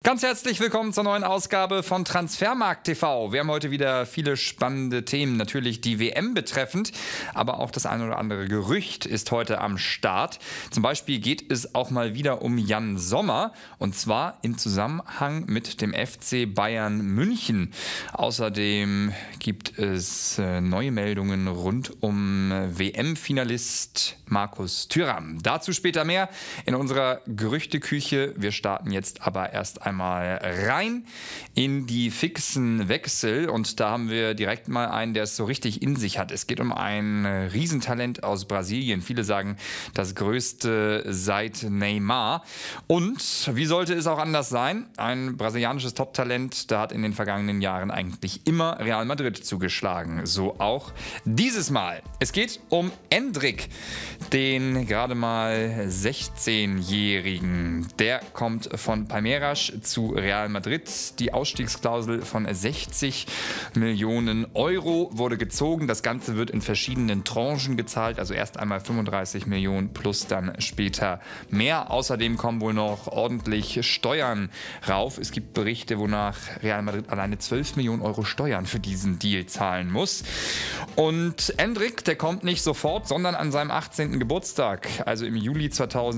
Ganz herzlich willkommen zur neuen Ausgabe von Transfermarkt TV. Wir haben heute wieder viele spannende Themen, natürlich die WM betreffend, aber auch das ein oder andere Gerücht ist heute am Start. Zum Beispiel geht es auch mal wieder um Jan Sommer und zwar im Zusammenhang mit dem FC Bayern München. Außerdem gibt es neue Meldungen rund um WM-Finalist Markus Thuram. Dazu später mehr in unserer Gerüchteküche. Wir starten jetzt aber erst einmal rein in die fixen Wechsel und da haben wir direkt mal einen, der es so richtig in sich hat. Es geht um ein Riesentalent aus Brasilien. Viele sagen, das größte seit Neymar. Und wie sollte es auch anders sein? Ein brasilianisches Top-Talent, da hat in den vergangenen Jahren eigentlich immer Real Madrid zugeschlagen. So auch dieses Mal. Es geht um Endrick, den gerade mal 16-Jährigen. Der kommt von Palmeiras zu Real Madrid. Die Ausstiegsklausel von 60 Millionen Euro wurde gezogen. Das Ganze wird in verschiedenen Tranchen gezahlt, also erst einmal 35 Millionen plus dann später mehr. Außerdem kommen wohl noch ordentlich Steuern rauf. Es gibt Berichte, wonach Real Madrid alleine 12 Millionen Euro Steuern für diesen Deal zahlen muss. Und Endrick, der kommt nicht sofort, sondern an seinem 18. Geburtstag, also im Juli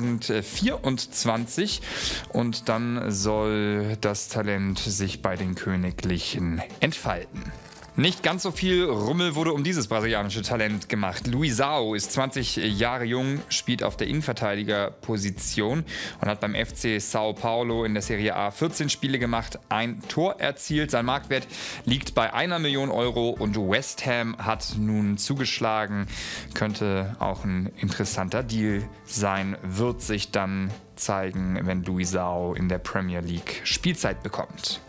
2024. Und dann soll das Talent sich bei den Königlichen entfalten. Nicht ganz so viel Rummel wurde um dieses brasilianische Talent gemacht. Luizão ist 20 Jahre jung, spielt auf der Innenverteidigerposition und hat beim FC Sao Paulo in der Serie A 14 Spiele gemacht, ein Tor erzielt. Sein Marktwert liegt bei 1 Million Euro und West Ham hat nun zugeschlagen. Könnte auch ein interessanter Deal sein, wird sich dann zeigen, wenn Luizão in der Premier League Spielzeit bekommt.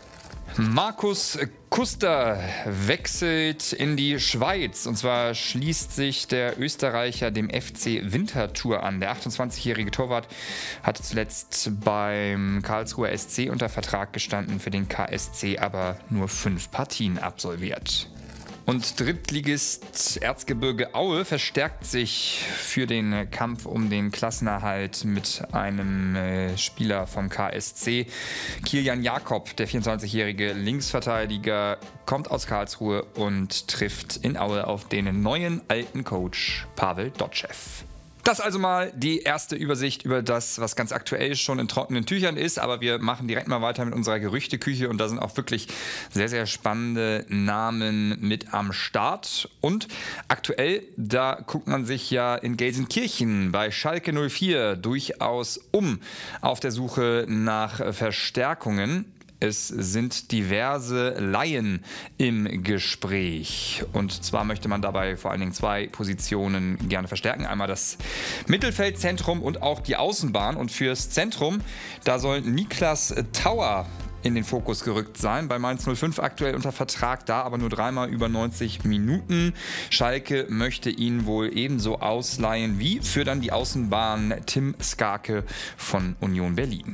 Markus Kuster wechselt in die Schweiz und zwar schließt sich der Österreicher dem FC Winterthur an. Der 28-jährige Torwart hatte zuletzt beim Karlsruher SC unter Vertrag gestanden, für den KSC aber nur 5 Partien absolviert. Und Drittligist Erzgebirge Aue verstärkt sich für den Kampf um den Klassenerhalt mit einem Spieler vom KSC. Kilian Jakob, der 24-jährige Linksverteidiger, kommt aus Karlsruhe und trifft in Aue auf den neuen alten Coach Pavel Dotschew. Das also mal die erste Übersicht über das, was ganz aktuell schon in trockenen Tüchern ist. Aber wir machen direkt mal weiter mit unserer Gerüchteküche und da sind auch wirklich sehr, sehr spannende Namen mit am Start. Und aktuell, da guckt man sich ja in Gelsenkirchen bei Schalke 04 durchaus um auf der Suche nach Verstärkungen. Es sind diverse Laien im Gespräch und zwar möchte man dabei vor allen Dingen 2 Positionen gerne verstärken. Einmal das Mittelfeldzentrum und auch die Außenbahn und fürs Zentrum, da soll Niklas Tauer in den Fokus gerückt sein. Bei Mainz 05 aktuell unter Vertrag, da aber nur 3-mal über 90 Minuten. Schalke möchte ihn wohl ebenso ausleihen wie für dann die Außenbahn Tim Skarke von Union Berlin.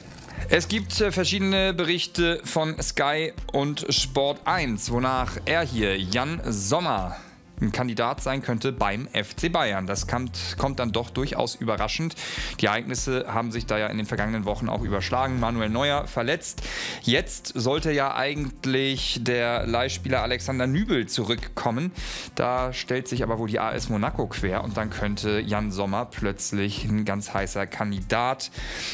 Es gibt verschiedene Berichte von Sky und Sport 1, wonach er hier, Jan Sommer, ein Kandidat sein könnte beim FC Bayern. Das kommt dann doch durchaus überraschend. Die Ereignisse haben sich da ja in den vergangenen Wochen auch überschlagen. Manuel Neuer verletzt. Jetzt sollte ja eigentlich der Leihspieler Alexander Nübel zurückkommen. Da stellt sich aber wohl die AS Monaco quer und dann könnte Jan Sommer plötzlich ein ganz heißer Kandidat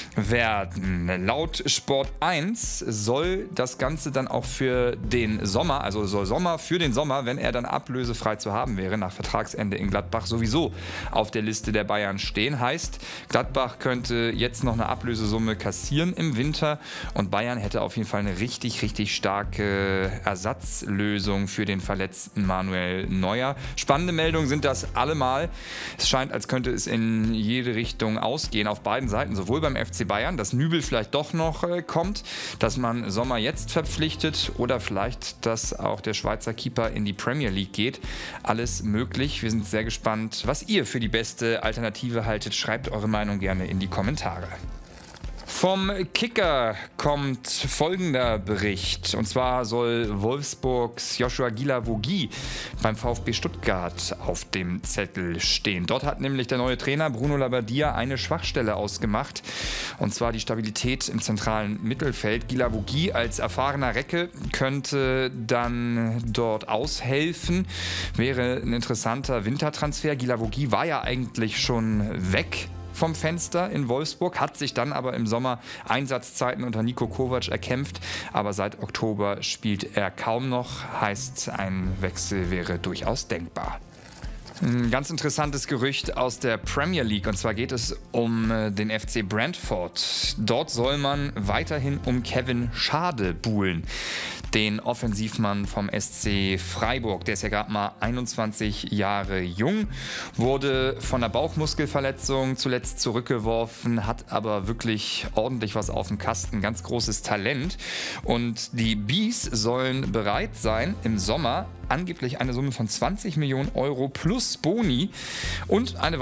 werden. Laut Sport 1 soll das Ganze dann auch für den Sommer, also soll Sommer für den Sommer, wenn er dann ablösefrei zu haben wäre, nach Vertragsende in Gladbach sowieso auf der Liste der Bayern stehen. Heißt, Gladbach könnte jetzt noch eine Ablösesumme kassieren im Winter und Bayern hätte auf jeden Fall eine richtig, richtig starke Ersatzlösung für den verletzten Manuel Neuer. Spannende Meldungen sind das allemal. Es scheint, als könnte es in jede Richtung ausgehen, auf beiden Seiten, sowohl beim FC Bayern, dass Nübel vielleicht doch noch kommt, dass man Sommer jetzt verpflichtet oder vielleicht, dass auch der Schweizer Keeper in die Premier League geht. Alles möglich. Wir sind sehr gespannt, was ihr für die beste Alternative haltet. Schreibt eure Meinung gerne in die Kommentare. Vom Kicker kommt folgender Bericht. Und zwar soll Wolfsburgs Joshua Guilavogui beim VfB Stuttgart auf dem Zettel stehen. Dort hat nämlich der neue Trainer Bruno Labbadia eine Schwachstelle ausgemacht. Und zwar die Stabilität im zentralen Mittelfeld. Guilavogui als erfahrener Recke könnte dann dort aushelfen. Wäre ein interessanter Wintertransfer. Guilavogui war ja eigentlich schon weg vom Fenster in Wolfsburg, hat sich dann aber im Sommer Einsatzzeiten unter Niko Kovac erkämpft, aber seit Oktober spielt er kaum noch, heißt ein Wechsel wäre durchaus denkbar. Ein ganz interessantes Gerücht aus der Premier League, und zwar geht es um den FC Brentford. Dort soll man weiterhin um Kevin Schade buhlen, den Offensivmann vom SC Freiburg. Der ist ja gerade mal 21 Jahre jung, wurde von einer Bauchmuskelverletzung zuletzt zurückgeworfen, hat aber wirklich ordentlich was auf dem Kasten, ganz großes Talent. Und die Bees sollen bereit sein, im Sommer angeblich eine Summe von 20 Millionen Euro plus Boni und eine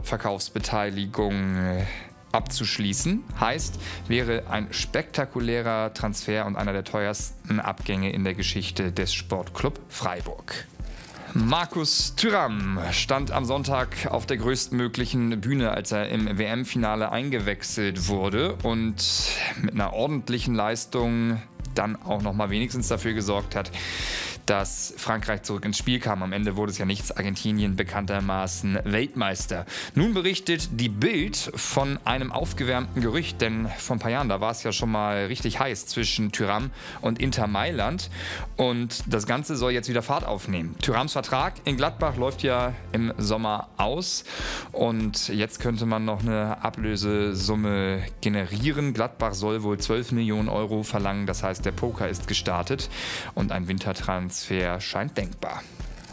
Weiterverkaufsbeteiligung abzuschließen. Heißt, wäre ein spektakulärer Transfer und einer der teuersten Abgänge in der Geschichte des Sportclub Freiburg. Markus Thuram stand am Sonntag auf der größtmöglichen Bühne, als er im WM-Finale eingewechselt wurde und mit einer ordentlichen Leistung dann auch noch mal wenigstens dafür gesorgt hat, dass Frankreich zurück ins Spiel kam. Am Ende wurde es ja nichts, Argentinien bekanntermaßen Weltmeister. Nun berichtet die Bild von einem aufgewärmten Gerücht, denn vor ein paar Jahren, da war es ja schon mal richtig heiß zwischen Thuram und Inter Mailand und das Ganze soll jetzt wieder Fahrt aufnehmen. Thurams Vertrag in Gladbach läuft ja im Sommer aus und jetzt könnte man noch eine Ablösesumme generieren. Gladbach soll wohl 12 Millionen Euro verlangen, das heißt, der Poker ist gestartet und ein Wintertransfer scheint denkbar.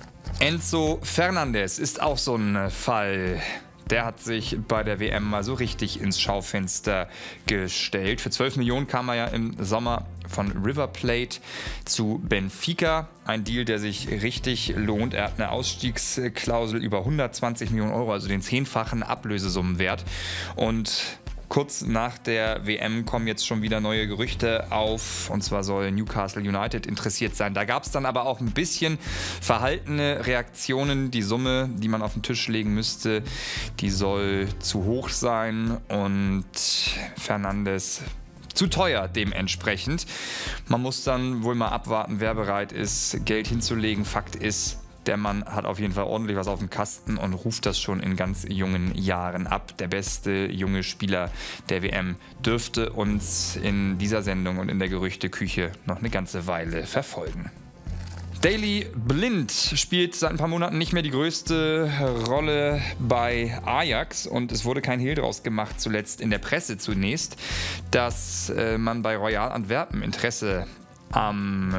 Enzo Fernandez ist auch so ein Fall. Der hat sich bei der WM mal so richtig ins Schaufenster gestellt. Für 12 Millionen kam er ja im Sommer von River Plate zu Benfica. Ein Deal, der sich richtig lohnt. Er hat eine Ausstiegsklausel über 120 Millionen Euro, also den 10-fachen Ablösesummenwert. Und kurz nach der WM kommen jetzt schon wieder neue Gerüchte auf, und zwar soll Newcastle United interessiert sein. Da gab es dann aber auch ein bisschen verhaltene Reaktionen. Die Summe, die man auf den Tisch legen müsste, die soll zu hoch sein und Fernandes zu teuer dementsprechend. Man muss dann wohl mal abwarten, wer bereit ist, Geld hinzulegen. Fakt ist, der Mann hat auf jeden Fall ordentlich was auf dem Kasten und ruft das schon in ganz jungen Jahren ab. Der beste junge Spieler der WM dürfte uns in dieser Sendung und in der Gerüchteküche noch eine ganze Weile verfolgen. Daley Blind spielt seit ein paar Monaten nicht mehr die größte Rolle bei Ajax und es wurde kein Hehl draus gemacht, zuletzt in der Presse zunächst, dass man bei Royal Antwerpen Interesse am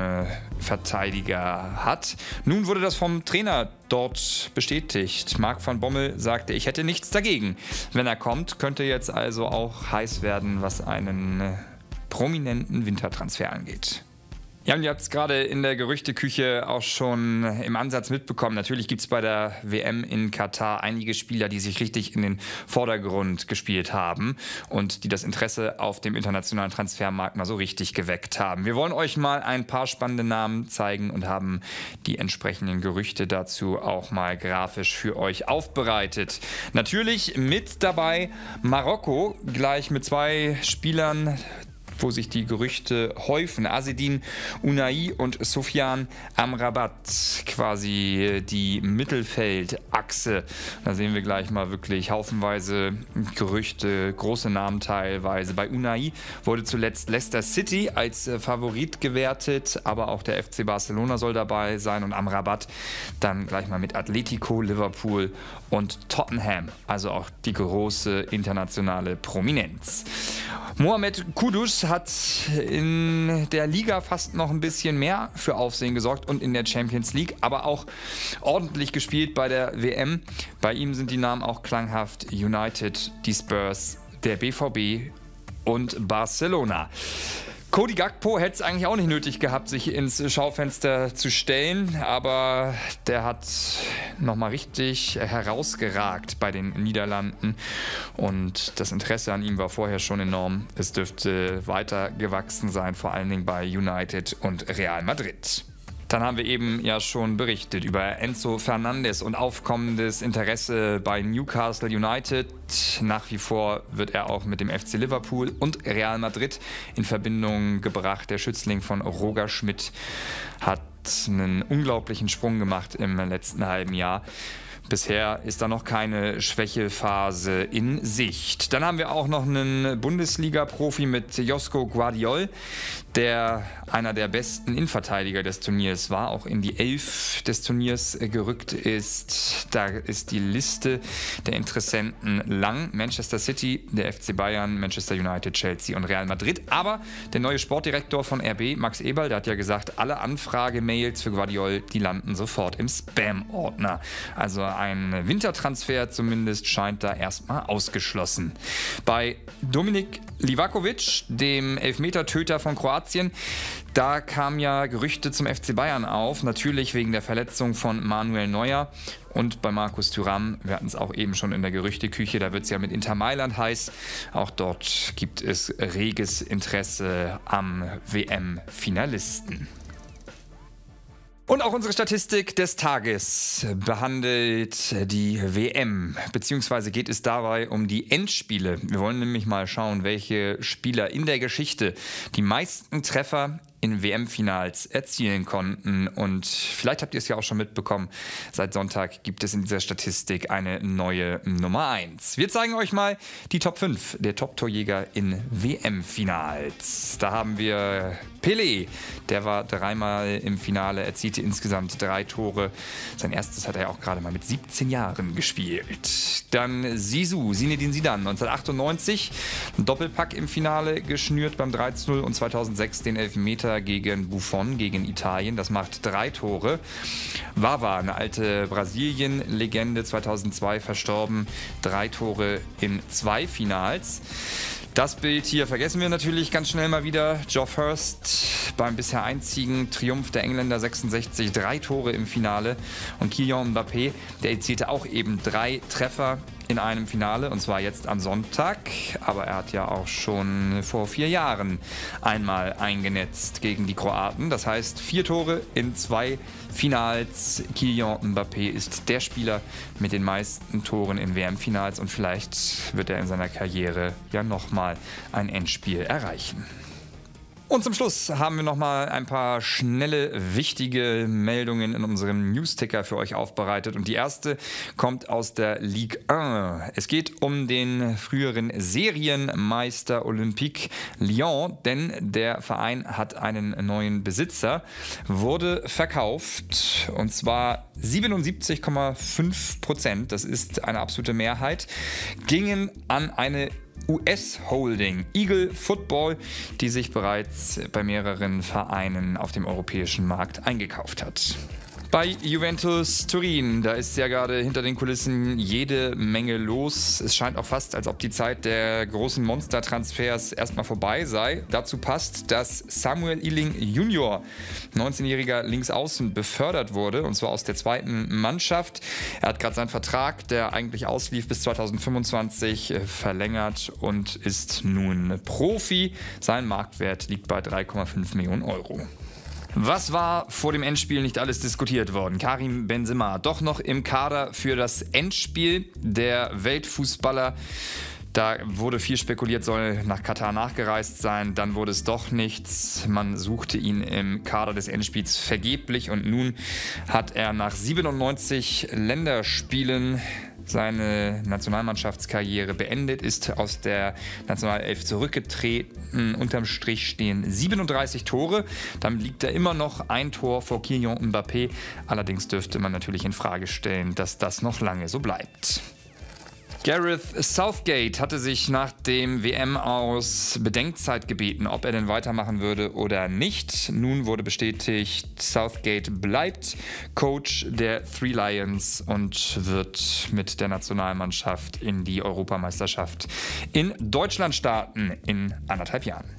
Verteidiger hat. Nun wurde das vom Trainer dort bestätigt. Marc van Bommel sagte, ich hätte nichts dagegen. Wenn er kommt, könnte jetzt also auch heiß werden, was einen prominenten Wintertransfer angeht. Ja, und ihr habt es gerade in der Gerüchteküche auch schon im Ansatz mitbekommen. Natürlich gibt es bei der WM in Katar einige Spieler, die sich richtig in den Vordergrund gespielt haben und die das Interesse auf dem internationalen Transfermarkt mal so richtig geweckt haben. Wir wollen euch mal ein paar spannende Namen zeigen und haben die entsprechenden Gerüchte dazu auch mal grafisch für euch aufbereitet. Natürlich mit dabei Marokko, gleich mit 2 Spielern, wo sich die Gerüchte häufen. Azzedine Ounahi und Sofiane Amrabat, quasi die Mittelfeldachse. Da sehen wir gleich mal wirklich haufenweise Gerüchte, große Namen teilweise. Bei Ounahi wurde zuletzt Leicester City als Favorit gewertet, aber auch der FC Barcelona soll dabei sein und Amrabat dann gleich mal mit Atletico, Liverpool und Tottenham. Also auch die große internationale Prominenz. Mohamed Kudus hat in der Liga fast noch ein bisschen mehr für Aufsehen gesorgt und in der Champions League, aber auch ordentlich gespielt bei der WM. Bei ihm sind die Namen auch klanghaft: United, die Spurs, der BVB und Barcelona. Cody Gakpo hätte es eigentlich auch nicht nötig gehabt, sich ins Schaufenster zu stellen, aber der hat nochmal richtig herausgeragt bei den Niederlanden und das Interesse an ihm war vorher schon enorm. Es dürfte weiter gewachsen sein, vor allen Dingen bei United und Real Madrid. Dann haben wir eben ja schon berichtet über Enzo Fernandes und aufkommendes Interesse bei Newcastle United. Nach wie vor wird er auch mit dem FC Liverpool und Real Madrid in Verbindung gebracht. Der Schützling von Roger Schmidt hat einen unglaublichen Sprung gemacht im letzten halben Jahr. Bisher ist da noch keine Schwächephase in Sicht. Dann haben wir auch noch einen Bundesliga-Profi mit Josko Gvardiol, der einer der besten Innenverteidiger des Turniers war, auch in die 11 des Turniers gerückt ist. Da ist die Liste der Interessenten lang. Manchester City, der FC Bayern, Manchester United, Chelsea und Real Madrid. Aber der neue Sportdirektor von RB, Max Eberl, der hat ja gesagt, alle Anfragemails für Gvardiol, die landen sofort im Spam-Ordner. Also ein Wintertransfer zumindest scheint da erstmal ausgeschlossen. Bei Dominik Livakovic, dem Elfmetertöter von Kroatien, da kamen ja Gerüchte zum FC Bayern auf, natürlich wegen der Verletzung von Manuel Neuer und bei Markus Thuram, wir hatten es auch eben schon in der Gerüchteküche, da wird es ja mit Inter Mailand heiß, auch dort gibt es reges Interesse am WM-Finalisten. Und auch unsere Statistik des Tages behandelt die WM, beziehungsweise geht es dabei um die Endspiele. Wir wollen nämlich mal schauen, welche Spieler in der Geschichte die meisten Treffer in WM-Finals erzielen konnten. Und vielleicht habt ihr es ja auch schon mitbekommen, seit Sonntag gibt es in dieser Statistik eine neue Nummer 1. Wir zeigen euch mal die Top 5 der Top-Torjäger in WM-Finals. Da haben wir Pelé, der war dreimal im Finale, erzielte insgesamt 3 Tore. Sein erstes hat er auch gerade mal mit 17 Jahren gespielt. Dann Zizou, Zinedine Zidane, 1998, ein Doppelpack im Finale geschnürt beim 3:0 und 2006 den Elfmeter gegen Buffon, gegen Italien. Das macht 3 Tore. Vava, eine alte Brasilien-Legende, 2002 verstorben, 3 Tore in 2 Finals. Das Bild hier vergessen wir natürlich ganz schnell mal wieder. Geoff Hurst beim bisher einzigen Triumph der Engländer 66, 3 Tore im Finale. Und Kylian Mbappé, der erzielte auch eben 3 Treffer in einem Finale, und zwar jetzt am Sonntag. Aber er hat ja auch schon vor 4 Jahren einmal eingenetzt gegen die Kroaten. Das heißt 4 Tore in 2 Finals. Kylian Mbappé ist der Spieler mit den meisten Toren in WM-Finals und vielleicht wird er in seiner Karriere ja nochmal ein Endspiel erreichen. Und zum Schluss haben wir nochmal ein paar schnelle, wichtige Meldungen in unserem Newsticker für euch aufbereitet. Und die erste kommt aus der Ligue 1. Es geht um den früheren Serienmeister Olympique Lyon, denn der Verein hat einen neuen Besitzer, wurde verkauft und zwar 77,5%, das ist eine absolute Mehrheit, gingen an eine US-Holding, Eagle Football, die sich bereits bei mehreren Vereinen auf dem europäischen Markt eingekauft hat. Bei Juventus Turin, da ist ja gerade hinter den Kulissen jede Menge los. Es scheint auch fast, als ob die Zeit der großen Monstertransfers erstmal vorbei sei. Dazu passt, dass Samuel Iling Junior, 19-jähriger Linksaußen, befördert wurde, und zwar aus der 2. Mannschaft. Er hat gerade seinen Vertrag, der eigentlich auslief bis 2025, verlängert und ist nun Profi. Sein Marktwert liegt bei 3,5 Millionen Euro. Was war vor dem Endspiel nicht alles diskutiert worden? Karim Benzema doch noch im Kader für das Endspiel. Der Weltfußballer, da wurde viel spekuliert, soll nach Katar nachgereist sein. Dann wurde es doch nichts. Man suchte ihn im Kader des Endspiels vergeblich und nun hat er nach 97 Länderspielen seine Nationalmannschaftskarriere beendet, ist aus der Nationalelf zurückgetreten. Unterm Strich stehen 37 Tore. Dann liegt er immer noch ein Tor vor Kylian Mbappé. Allerdings dürfte man natürlich in Frage stellen, dass das noch lange so bleibt. Gareth Southgate hatte sich nach dem WM-Aus Bedenkzeit gebeten, ob er denn weitermachen würde oder nicht. Nun wurde bestätigt, Southgate bleibt Coach der Three Lions und wird mit der Nationalmannschaft in die Europameisterschaft in Deutschland starten in 1,5 Jahren.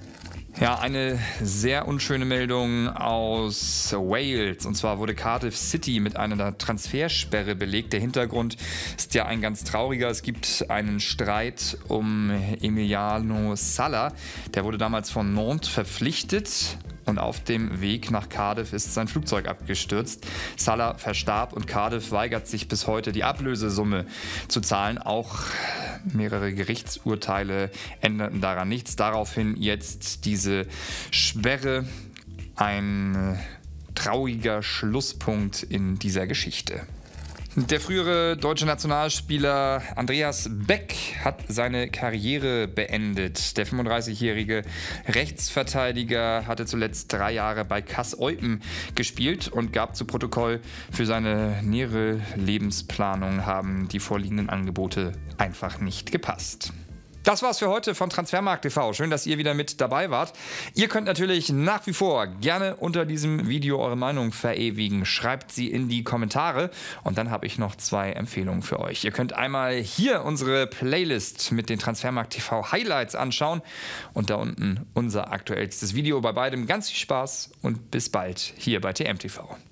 Ja, eine sehr unschöne Meldung aus Wales. Und zwar wurde Cardiff City mit einer Transfersperre belegt. Der Hintergrund ist ja ein ganz trauriger. Es gibt einen Streit um Emiliano Sala. Der wurde damals von Nantes verpflichtet. Und auf dem Weg nach Cardiff ist sein Flugzeug abgestürzt. Salah verstarb und Cardiff weigert sich bis heute, die Ablösesumme zu zahlen. Auch mehrere Gerichtsurteile änderten daran nichts. Daraufhin jetzt diese Sperre, ein trauriger Schlusspunkt in dieser Geschichte. Der frühere deutsche Nationalspieler Andreas Beck hat seine Karriere beendet. Der 35-jährige Rechtsverteidiger hatte zuletzt 3 Jahre bei Kass Eupen gespielt und gab zu Protokoll, für seine nähere Lebensplanung haben die vorliegenden Angebote einfach nicht gepasst. Das war's für heute von Transfermarkt TV. Schön, dass ihr wieder mit dabei wart. Ihr könnt natürlich nach wie vor gerne unter diesem Video eure Meinung verewigen. Schreibt sie in die Kommentare und dann habe ich noch 2 Empfehlungen für euch. Ihr könnt einmal hier unsere Playlist mit den Transfermarkt TV Highlights anschauen und da unten unser aktuellstes Video. Bei beidem ganz viel Spaß und bis bald hier bei TMTV.